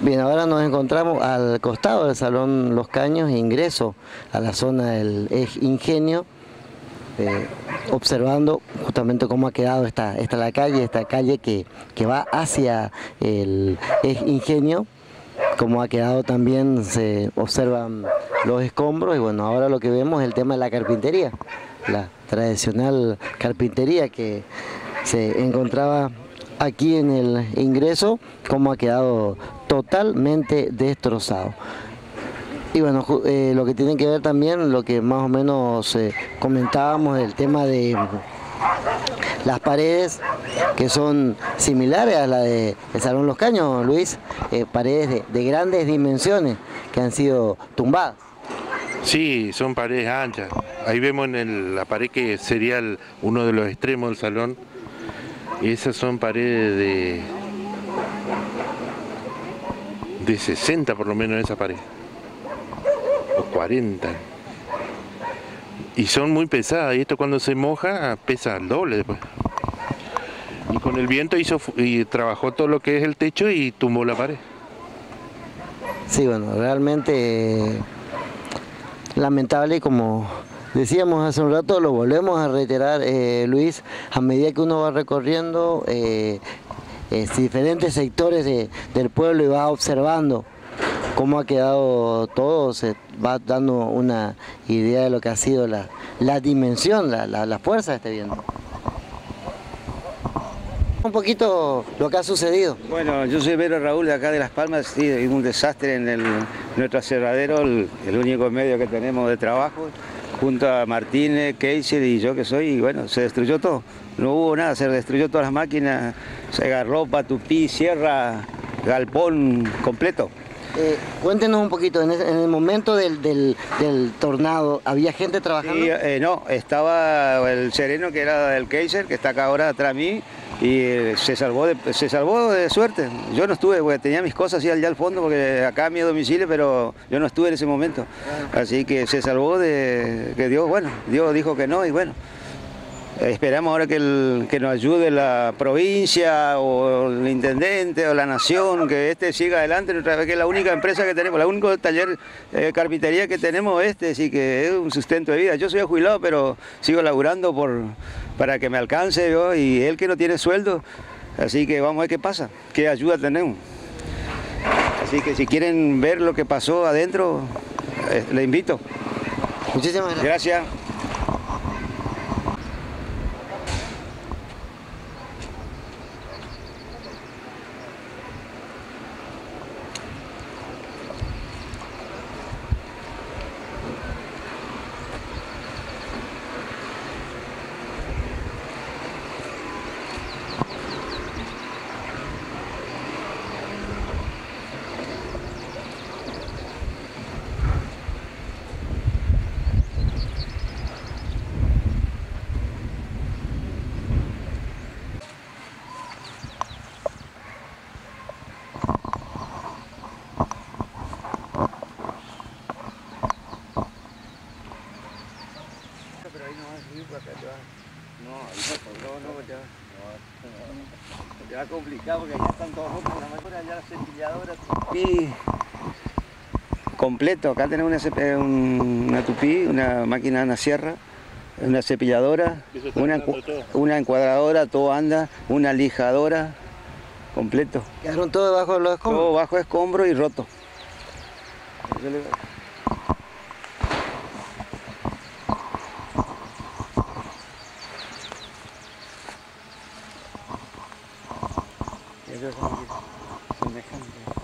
Bien, ahora nos encontramos al costado del Salón Los Caños, ingreso a la zona del Eje Ingenio, observando justamente cómo ha quedado esta calle que va hacia el Eje Ingenio, cómo ha quedado también, se observan los escombros y bueno, ahora lo que vemos es el tema de la carpintería, la tradicional carpintería que se encontraba aquí en el ingreso, cómo ha quedado totalmente destrozado. Y bueno, lo que tiene que ver también, lo que más o menos comentábamos, el tema de las paredes, que son similares a la del Salón Los Caños, Luis, paredes de grandes dimensiones que han sido tumbadas. Sí, son paredes anchas. Ahí vemos en la pared que sería uno de los extremos del salón. Y esas son paredes de 60 por lo menos esa pared. O 40. Y son muy pesadas. Y esto cuando se moja pesa el doble después. Y con el viento trabajó todo lo que es el techo y tumbó la pared. Sí, bueno, realmente lamentable, como decíamos hace un rato, lo volvemos a reiterar, Luis, a medida que uno va recorriendo diferentes sectores del pueblo y va observando cómo ha quedado todo, se va dando una idea de lo que ha sido la dimensión, la fuerza de este viento. Un poquito lo que ha sucedido. Bueno, yo soy Vero Raúl de acá de Las Palmas, sí, hay un desastre en nuestro aserradero, el único medio que tenemos de trabajo, junto a Martínez, Keiser y yo que soy, y bueno, se destruyó todo, no hubo nada, se destruyó todas las máquinas, garropa, tupí, sierra, galpón completo. Cuéntenos un poquito, en el momento del tornado, ¿había gente trabajando? Sí, no, estaba el sereno que era del Keiser, que está acá ahora atrás de mí, y se salvó de suerte. Yo no estuve, porque tenía mis cosas allá al fondo, porque acá es mi domicilio, pero yo no estuve en ese momento. Así que se salvó de que Dios, bueno, Dios dijo que no, y bueno. Esperamos ahora que nos ayude la provincia o el intendente o la nación, que siga adelante, que es la única empresa que tenemos, el único taller carpintería que tenemos sí que es un sustento de vida. Yo soy jubilado, pero sigo laburando para que me alcance yo, y él que no tiene sueldo, así que vamos a ver qué pasa, qué ayuda tenemos. Así que si quieren ver lo que pasó adentro, les invito. Muchísimas gracias. Gracias. Pero ahí no va a subir para acá, no, ahí te va a complicar porque allá están todos rotos, la mejor allá la cepilladora, tupí completo. Acá tenemos una tupí, una máquina, una sierra, una cepilladora, una encuadradora, todo anda, una lijadora, completo. ¿Quedaron todos debajo de los escombros? Todo bajo escombro y roto. Ellos son semejantes.